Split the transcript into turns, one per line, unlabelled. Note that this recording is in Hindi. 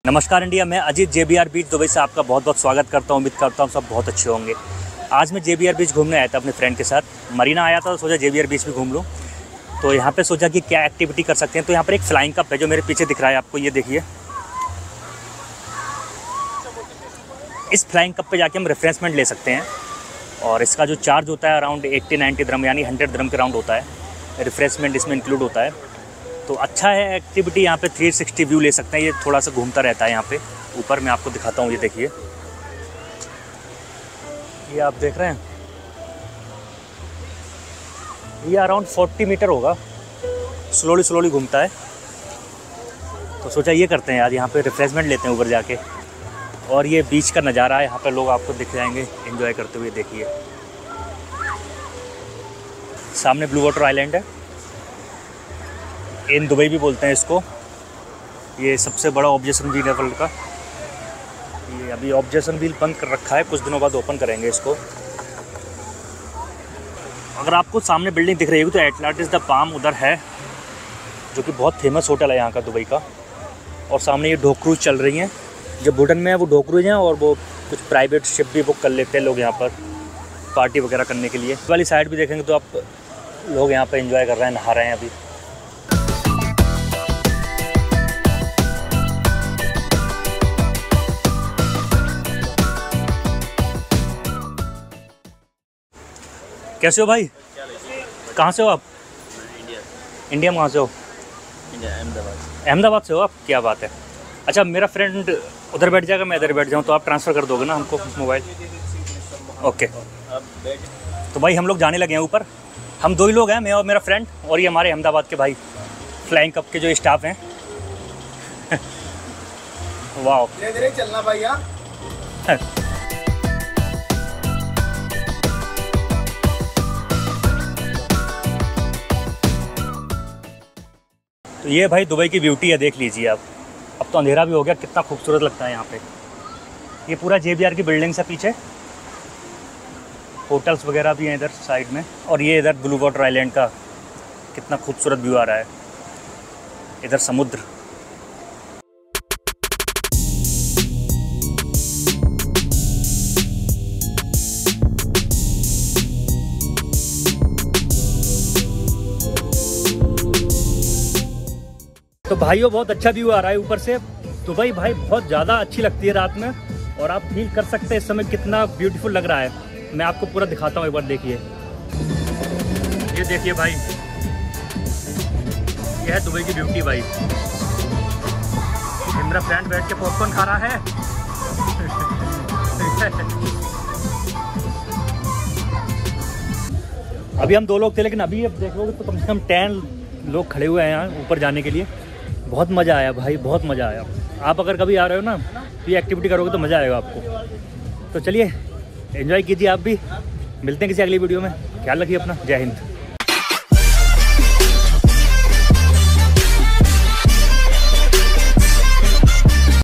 नमस्कार इंडिया, मैं अजीत JBR बीच दुबई से आपका बहुत बहुत स्वागत करता हूँ। उम्मीद करता हूँ सब बहुत अच्छे होंगे। आज मैं JBR बीच घूमने आया था अपने फ्रेंड के साथ। मरीना आया था तो सोचा JBR बीच भी घूम लूँ। तो यहाँ पे सोचा कि क्या एक्टिविटी कर सकते हैं। तो यहाँ पर एक फ्लाइंग कप है जो मेरे पीछे दिख रहा है आपको, ये देखिए। इस फ्लाइंग कप पे जाके हम रिफ्रेशमेंट ले सकते हैं और इसका जो चार्ज होता है अराउंड 80-90 दिरहम यानी 100 दिरहम के राउंड होता है। रिफ्रेशमेंट इसमें इंक्लूड होता है। तो अच्छा है एक्टिविटी। यहाँ पे 360 व्यू ले सकते हैं। ये थोड़ा सा घूमता रहता है यहाँ पे ऊपर। मैं आपको दिखाता हूँ, ये देखिए, ये आप देख रहे हैं, ये अराउंड 40 मीटर होगा। स्लोली घूमता है। तो सोचा ये करते हैं आज, यहाँ पे रिफ्रेशमेंट लेते हैं ऊपर जाके। और ये बीच का नज़ारा है, यहाँ पे लोग आपको दिख जाएंगे एंजॉय करते हुए। देखिए सामने ब्लू वाटर आइलैंड है, इन दुबई भी बोलते हैं इसको। ये सबसे बड़ा ऑब्जेक्शन व्हील है वर्ल्ड का। ये अभी ऑब्जेक्शन व्हील बंद कर रखा है, कुछ दिनों बाद ओपन करेंगे इसको। अगर आपको सामने बिल्डिंग दिख रही होगी तो एटलांटिस द पाम उधर है, जो कि बहुत फेमस होटल है यहाँ का, दुबई का। और सामने ये डॉक क्रूज चल रही हैं। जो भूटान में है वो डॉक क्रूज हैं, और वो कुछ प्राइवेट शिप भी बुक कर लेते हैं लोग यहाँ पर पार्टी वगैरह करने के लिए। वाली साइड भी देखेंगे तो आप लोग यहाँ पर एंजॉय कर रहे हैं, नहा रहे हैं अभी। कैसे हो भाई? कहाँ से हो आप? इंडिया में कहाँ से हो? अहमदाबाद से हो आप? क्या बात है। अच्छा, मेरा फ्रेंड उधर बैठ जाएगा, मैं इधर बैठ जाऊँ, तो आप ट्रांसफ़र कर दोगे ना हमको मोबाइल? ओके। तो भाई हम लोग जाने लगे हैं ऊपर। हम दो ही लोग हैं, मैं और मेरा फ्रेंड, और ये हमारे अहमदाबाद के भाई फ्लाइंग कप के जो स्टाफ हैं। वाह, धीरे-धीरे चलना भाई। यार तो ये भाई दुबई की ब्यूटी है, देख लीजिए आप। अब तो अंधेरा भी हो गया, कितना खूबसूरत लगता है यहाँ पे। ये पूरा JBR की बिल्डिंग्स है पीछे, होटल्स वगैरह भी हैं इधर साइड में। और ये इधर ब्लू वाटर आइलैंड का कितना खूबसूरत व्यू आ रहा है, इधर समुद्र। तो भाइयों बहुत अच्छा व्यू आ रहा है ऊपर से। दुबई भाई बहुत ज़्यादा अच्छी लगती है रात में, और आप फील कर सकते हैं इस समय कितना ब्यूटीफुल लग रहा है। मैं आपको पूरा दिखाता हूँ, एक बार देखिए। ये देखिए भाई, ये है दुबई की ब्यूटी भाई। ये मेरा फ्रेंड बैठ के पॉपकॉर्न खा रहा है। अभी हम दो लोग थे, लेकिन अभी अब देखोगे तो कम से कम 10 लोग खड़े हुए हैं यहाँ ऊपर जाने के लिए। बहुत मज़ा आया भाई, बहुत मज़ा आया। आप अगर कभी आ रहे हो ना तो ये एक्टिविटी करोगे तो मज़ा आएगा आपको। तो चलिए एंजॉय कीजिए आप भी। मिलते हैं किसी अगली वीडियो में। ख्याल रखिए अपना। जय हिंद।